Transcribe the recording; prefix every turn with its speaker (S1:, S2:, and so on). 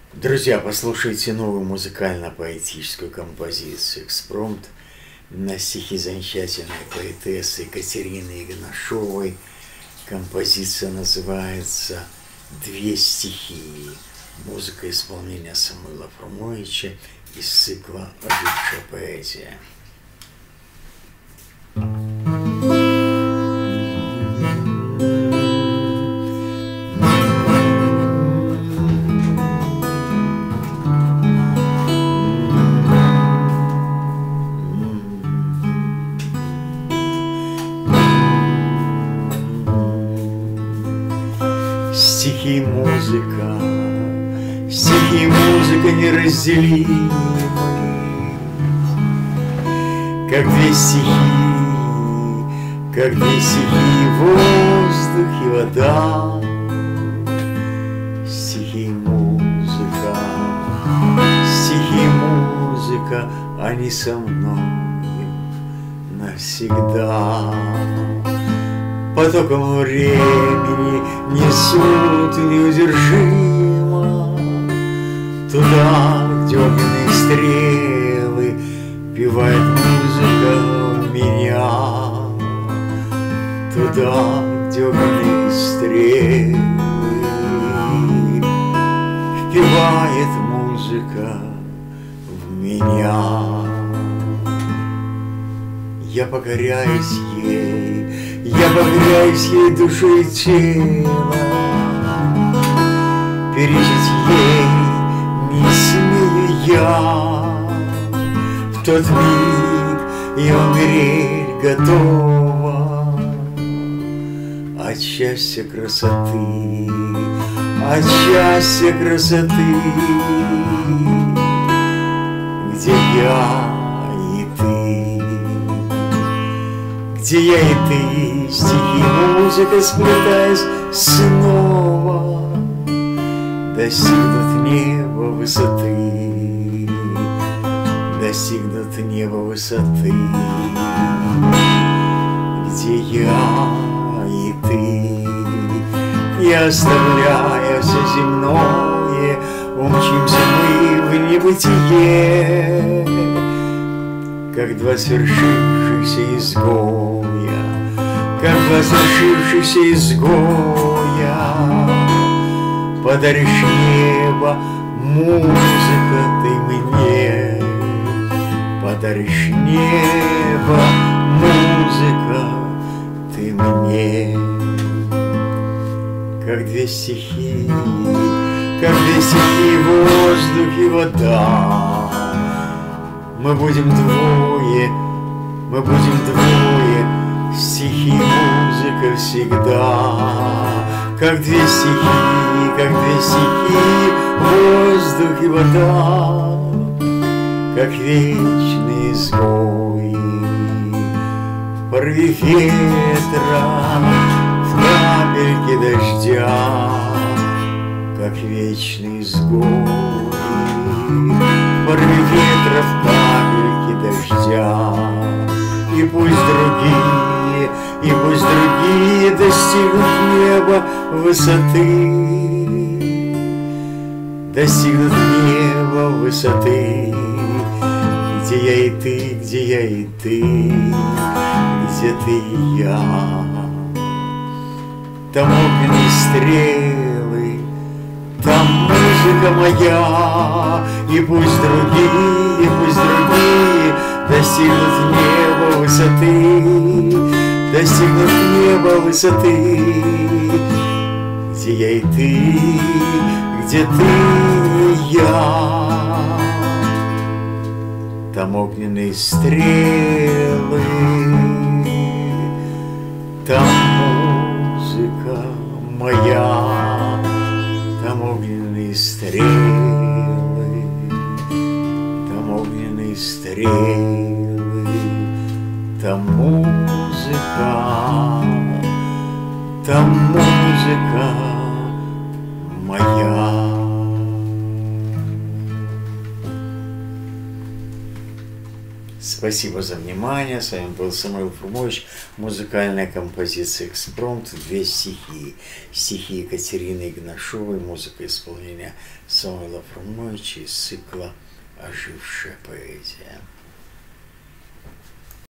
S1: Друзья, послушайте новую музыкально-поэтическую композицию «Экспромт» на стихи замечательной поэтессы Екатерины Игнашовой. Композиция называется «Две стихии». Музыка исполнения Самуила Фрумовича из цикла «Ожившая поэзия». Стихи и музыка неразделимы, как две стихии, воздух и вода. Стихи и музыка, они со мной навсегда. Потоком времени несут неудержимо туда, где огненные стрелы певает музыка меня. Туда, где огненные стрелы впивает музыка в меня. Я покоряюсь ей душой и телом, перечить ей не смею я. В тот миг я умереть готова от счастья красоты, где я и ты. Где я и ты, стихи, музыка, сплетаясь снова, достигнут неба высоты, где я и ты. И оставляя все земное, умчимся мы в небытие, как два свершившихся изгоя, подаришь небо, музыка, ты мне, подаришь небо, музыка, ты мне. Как две стихии, воздух и вода. Мы будем двое, стихи, музыка всегда. Как две стихии, воздух и вода, как вечные изгои. В порыве ветра, в капельке дождя, как вечные изгои. В порыве ветра, в капельке дождя. И пусть другие достигнут неба высоты, где я и ты, где ты и я. Там огненные стрелы, там музыка моя. И пусть другие достигнут неба высоты, где я и ты, где ты и я. Там огненные стрелы, там музыка моя, там огненные стрелы, там музыка моя. Спасибо за внимание. С вами был Самуил Фрумович. Музыкальная композиция «Экспромт». Две стихи. Стихи Екатерины Игнашовой, музыка исполнения Самуила Фрумовича из цикла «Ожившая поэзия».